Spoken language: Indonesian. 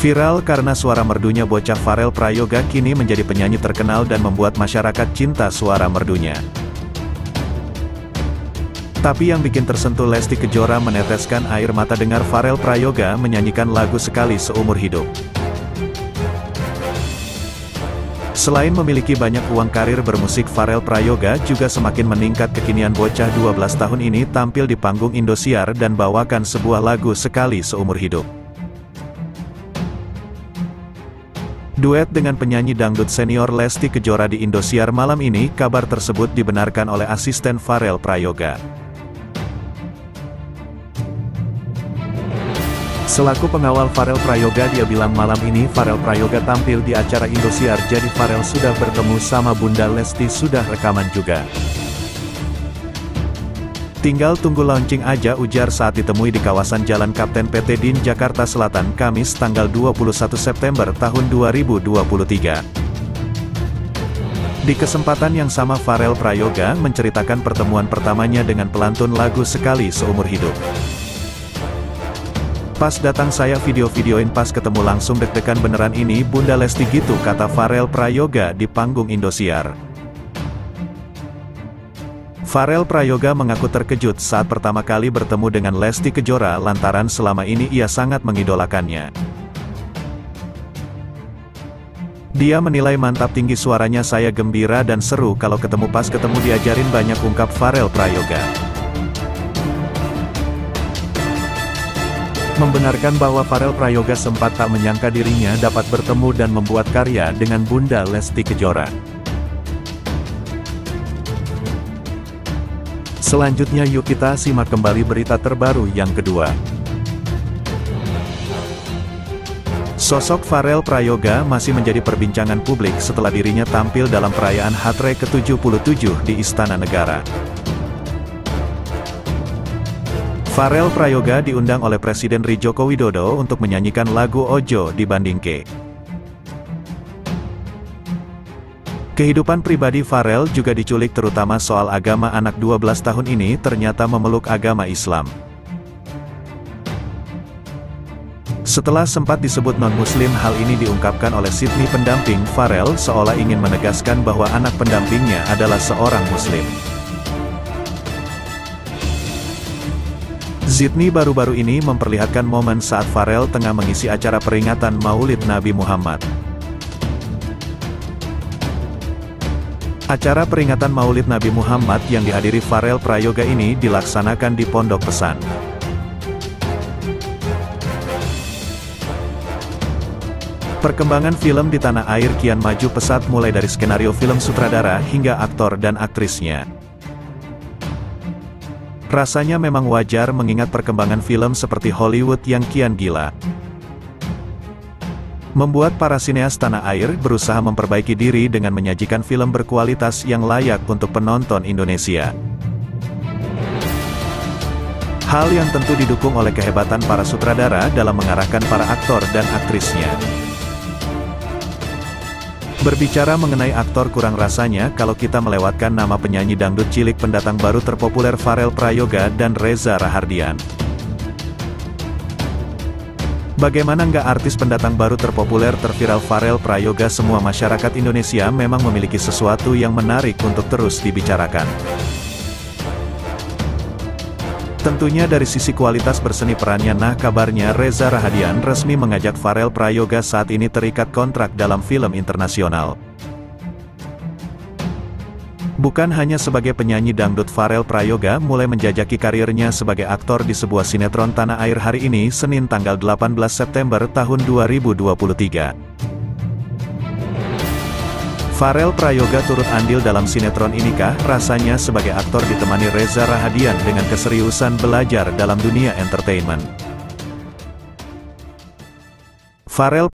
Viral karena suara merdunya bocah Farel Prayoga kini menjadi penyanyi terkenal dan membuat masyarakat cinta suara merdunya. Tapi yang bikin tersentuh Lesti Kejora meneteskan air mata dengar Farel Prayoga menyanyikan lagu Sekali Seumur Hidup. Selain memiliki banyak uang, karir bermusik Farel Prayoga juga semakin meningkat. Kekinian bocah 12 tahun ini tampil di panggung Indosiar dan bawakan sebuah lagu Sekali Seumur Hidup. Duet dengan penyanyi dangdut senior Lesti Kejora di Indosiar malam ini. Kabar tersebut dibenarkan oleh asisten Farel Prayoga. Selaku pengawal Farel Prayoga, dia bilang malam ini Farel Prayoga tampil di acara Indosiar, jadi Farel sudah bertemu sama Bunda Lesti, sudah rekaman juga. Tinggal tunggu launching aja, ujar saat ditemui di kawasan Jalan Kapten PT Din, Jakarta Selatan, Kamis tanggal 21 September tahun 2023. Di kesempatan yang sama Farel Prayoga menceritakan pertemuan pertamanya dengan pelantun lagu Sekali Seumur Hidup. Pas datang saya video-videoin, pas ketemu langsung deg-degan beneran ini Bunda Lesti gitu, kata Farel Prayoga di panggung Indosiar. Farel Prayoga mengaku terkejut saat pertama kali bertemu dengan Lesti Kejora lantaran selama ini ia sangat mengidolakannya. Dia menilai mantap tinggi suaranya, saya gembira dan seru kalau ketemu, pas ketemu diajarin banyak, ungkap Farel Prayoga. Membenarkan bahwa Farel Prayoga sempat tak menyangka dirinya dapat bertemu dan membuat karya dengan Bunda Lesti Kejora. Selanjutnya yuk kita simak kembali berita terbaru yang kedua. Sosok Farel Prayoga masih menjadi perbincangan publik setelah dirinya tampil dalam perayaan HUT ke-77 di Istana Negara. Farel Prayoga diundang oleh Presiden RI Joko Widodo untuk menyanyikan lagu Ojo Dibandingke. Kehidupan pribadi Farel juga diculik, terutama soal agama. Anak 12 tahun ini ternyata memeluk agama Islam. Setelah sempat disebut non-muslim, hal ini diungkapkan oleh Sydney, pendamping Farel, seolah ingin menegaskan bahwa anak pendampingnya adalah seorang muslim. Sydney baru-baru ini memperlihatkan momen saat Farel tengah mengisi acara peringatan Maulid Nabi Muhammad. Acara peringatan Maulid Nabi Muhammad yang dihadiri Farel Prayoga ini dilaksanakan di Pondok Pesan. Perkembangan film di tanah air kian maju pesat, mulai dari skenario film, sutradara, hingga aktor dan aktrisnya. Rasanya memang wajar mengingat perkembangan film seperti Hollywood yang kian gila, membuat para sineas tanah air berusaha memperbaiki diri dengan menyajikan film berkualitas yang layak untuk penonton Indonesia. Hal yang tentu didukung oleh kehebatan para sutradara dalam mengarahkan para aktor dan aktrisnya. Berbicara mengenai aktor, kurang rasanya kalau kita melewatkan nama penyanyi dangdut cilik pendatang baru terpopuler Farel Prayoga dan Reza Rahardian. Bagaimana nggak, artis pendatang baru terpopuler terviral Farel Prayoga, semua masyarakat Indonesia memang memiliki sesuatu yang menarik untuk terus dibicarakan. Tentunya dari sisi kualitas berseni perannya. Nah, kabarnya Reza Rahardian resmi mengajak Farel Prayoga saat ini terikat kontrak dalam film internasional. Bukan hanya sebagai penyanyi dangdut, Farel Prayoga mulai menjajaki karirnya sebagai aktor di sebuah sinetron tanah air hari ini, Senin tanggal 18 September tahun 2023. Farel Prayoga turut andil dalam sinetron Inikah Rasanya sebagai aktor ditemani Reza Rahardian dengan keseriusan belajar dalam dunia entertainment. Farel